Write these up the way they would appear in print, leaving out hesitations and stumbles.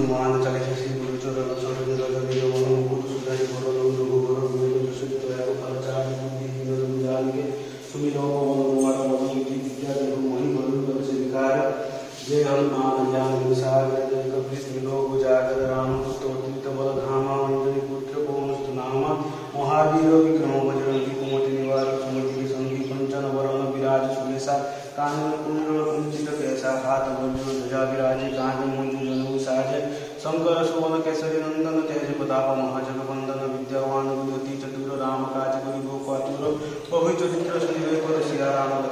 हनुमान चालीसा श्री गुरु चरण सरोज रज निज मन मुकुट सुधारि वर रघुवर बिमल जसु दया फल चारि बुद्धि जानिके सुमिरो मन मति विद्या देहु महि बल से विकार जय हनुमान ज्ञान सागर जय कपीस लोक जागर राम स्तोत्रित बल धामा अंजनी पुत्र पवन नामा महावीर विक्रम बजरंगी कुमति निवार सुमति संगी कंचन वरण विराज सुमेसा कानन कुंडल कुंचित कैसा हाथ वज्र ध्वजा विराजे कांध मुंज जनु साजे शंकर सुवन केसरी नंदन तेज प्रताप महाजगवंदन विद्यावान गुणवती चतुर राम काज करिबो पातुर बहु चरित्र सुनिवे पर सिया राम।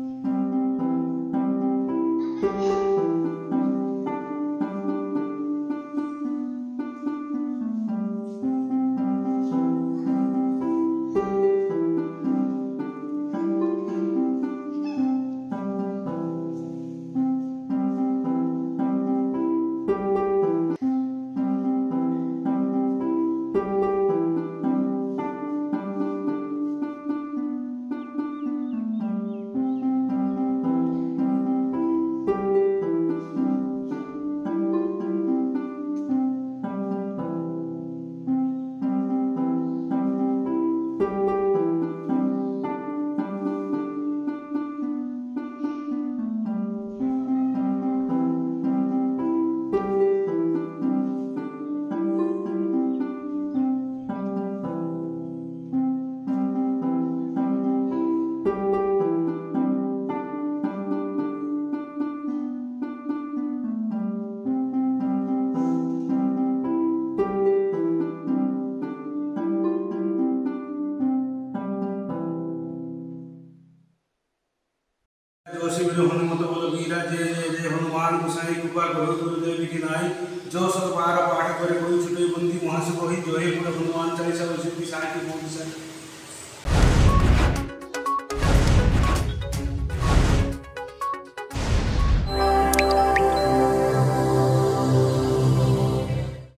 हनुमत बल वीरा जय जय जय हनुमान गोसाई कृपा करो गुरुदेव की नाई जो सब पाठ करे कोई छुटे बंदी वहां से वही जो है पूरा हनुमान चालीसा सिद्धि साखी